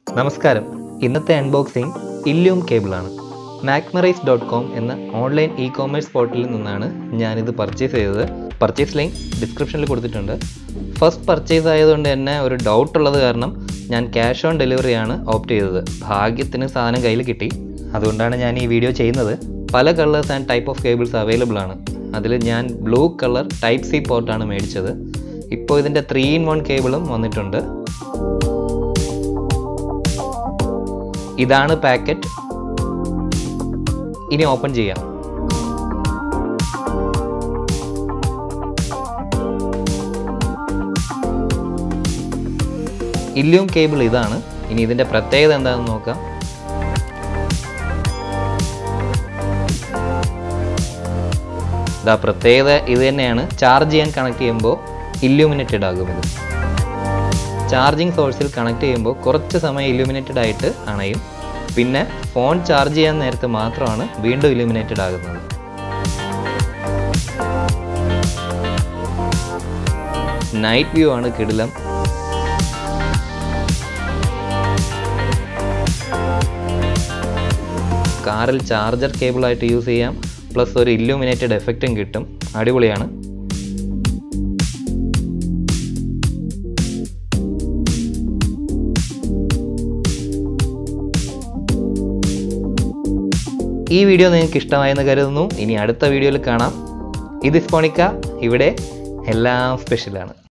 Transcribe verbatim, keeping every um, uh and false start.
നമസ്കാരം. ഇന്നത്തെ അൺബോക്സിംഗ് ഇല്യൂം കേബിളാണ്. മാക്മറൈസ് ഡോട്ട് കോം എന്ന ഓൺലൈൻ ഇ കോമേഴ്സ് പോർട്ടലിൽ നിന്നാണ് ഞാനിത് പർച്ചേസ് ചെയ്തത്. പർച്ചേസ് ലിങ്ക് ഡിസ്ക്രിപ്ഷനിൽ കൊടുത്തിട്ടുണ്ട്. ഫസ്റ്റ് പർച്ചേസ് ആയതുകൊണ്ട് തന്നെ ഒരു ഡൗട്ട് ഉള്ളത് കാരണം ഞാൻ ക്യാഷ് ഓൺ ഡെലിവറിയാണ് ഓപ്റ്റ് ചെയ്തത്. ഭാഗ്യത്തിന് സാധനം കയ്യിൽ കിട്ടി. അതുകൊണ്ടാണ് ഞാൻ ഈ വീഡിയോ ചെയ്യുന്നത്. പല colours and type of cables available ആണ്. അതിൽ ഞാൻ ബ്ലൂ കളർ ടൈപ്പ് സി പോർട്ടാണ് മേടിച്ചത്. ഇപ്പോൾ ഇതിൻ്റെ ത്രീ ഇൻ വൺ കേബിളും വന്നിട്ടുണ്ട്. ഇതാണ് പാക്കറ്റ്. ഇനി ഓപ്പൺ ചെയ്യാം. ഇല്യൂം കേബിൾ ഇതാണ്. ഇനി ഇതിൻ്റെ പ്രത്യേകത എന്താണെന്ന് നോക്കാം. ഇതാ പ്രത്യേകത ഇത് തന്നെയാണ്. ചാർജ് ചെയ്യാൻ കണക്ട് ചെയ്യുമ്പോൾ ഇല്യൂമിനേറ്റഡ് ആകും. ഇത് ചാർജിങ് സോഴ്സിൽ കണക്ട് ചെയ്യുമ്പോൾ കുറച്ച് സമയം ഇല്യൂമിനേറ്റഡ് ആയിട്ട് അണയും. പിന്നെ ഫോൺ ചാർജ് ചെയ്യാൻ നേരത്ത് മാത്രമാണ് വീണ്ടും ഇല്യൂമിനേറ്റഡ് ആകുന്നത്. നൈറ്റ് വ്യൂ ആണ് കിടിലം. കാറിൽ ചാർജർ കേബിളായിട്ട് യൂസ് ചെയ്യാം. പ്ലസ് ഒരു ഇല്യൂമിനേറ്റഡ് എഫക്റ്റും കിട്ടും. അടിപൊളിയാണ്. ഈ വീഡിയോ നിങ്ങൾക്ക് ഇഷ്ടമായെന്ന് കരുതുന്നു. ഇനി അടുത്ത വീഡിയോയിൽ കാണാം. ഇത് സ്പോണിക്ക. ഇവിടെ എല്ലാം സ്പെഷ്യലാണ്.